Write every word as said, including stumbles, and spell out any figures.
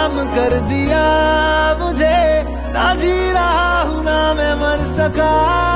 गुलाम कर दिया मुझे, ना जी रहा हूं ना मैं मर सका।